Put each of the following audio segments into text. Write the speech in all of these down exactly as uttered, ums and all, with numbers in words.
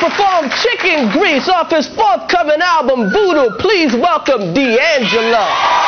perform Chicken Grease off his forthcoming album, Voodoo. Please welcome D'Angelo.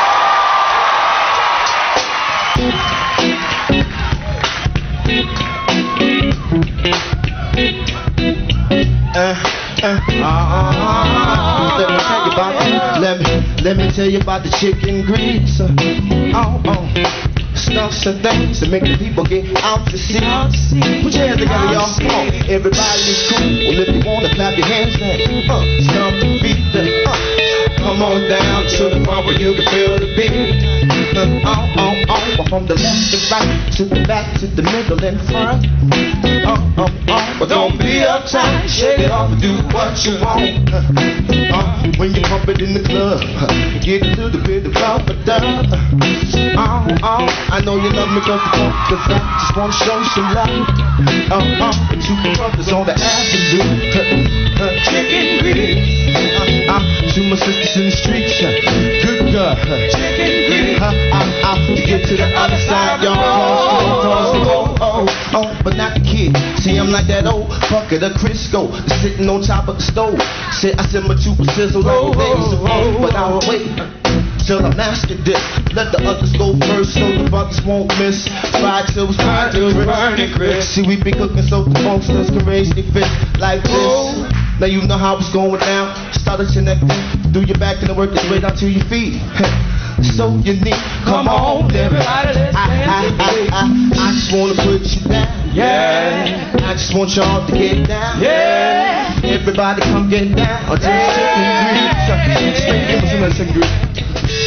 Uh, uh, uh, let me tell you about the, let me let me tell you about the chicken grease. Uh, oh, oh. Stuffs and things to make the people get out to see. Put your hands together, y'all. Come on, everybody is cool. Well, if you wanna clap your hands, then uh, stomp the beat. Then, uh, come on down to the front where you can feel the beat. Uh, oh, oh, oh, from the left to right, to the back, to the middle and front. Uh, uh, uh, but don't be uptight, shake it off and do what you want. Uh, uh, when you pump it in the club, uh, get a little bit of rub a dub. Uh, uh, I know you love me cause the funk, cause I just wanna show you some love. Uh, uh, two brothers on the avenue. Uh, uh, chicken grease. Uh, uh, to my sisters in the streets. Uh, good God. Uh, chicken grease. Uh, uh, uh, to get to the other side, y'all. Cross, cross, oh, oh, oh, but not the kid. See, I'm like that old bucket of Crisco, sitting on top of the stove. Sit, I sit my two sizzle like days of old, but I'll wait till I master this. Let the others go first so the brothers won't miss. Fried till it's fried till it's burning crisp. See, we be cooking so the monsters can raise their fists like this. Now you know how it's going down. Start a connecting, do your back and the work is way down to your feet. So unique, come on, everybody, let's I, I, I, I, I just wanna put you down. Yeah, I just want y'all to get down. Yeah, everybody come get down. Or just chicken grease. Straight give us another chicken grease.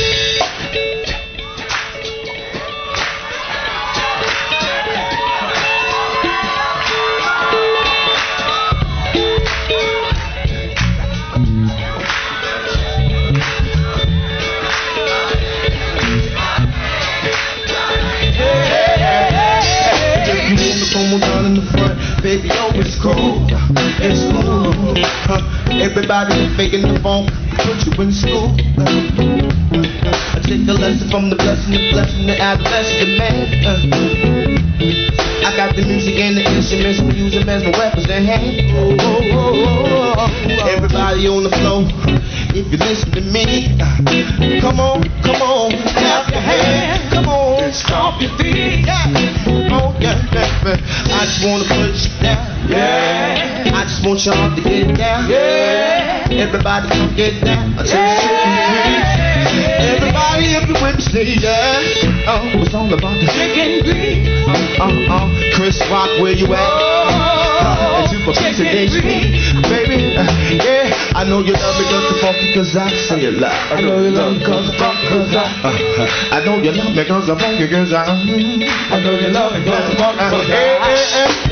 Come down in the front, baby, oh, it's cool, it's cool. Huh. Everybody faking the funk, put you in school. Uh, I take a lesson from the blessing, the blessing, the adolescent man. Uh, I got the music and the instruments, we use them as my weapons in hand. Oh, oh, oh, oh. Everybody on the floor, if you listen to me, uh, come on, come on, clap your hands, come on, stomp your feet. Yeah. Oh, yeah, yeah, yeah. I just wanna put you down. Yeah. I just want y'all to get down. Yeah. Everybody come get down. I tell you chicken grease. Everybody if you with me say yeah. Oh, it's all about the chicken grease. Uh, uh, uh. Chris Rock, where you at? Oh, uh, super piece of H P, baby. Uh, yeah. I know you love me cause the funky cause I say it loud. I know you love me cause the funky cause I. Uh, uh, I know you love me cause the funky cause I. I know you love me cause the funky cause I.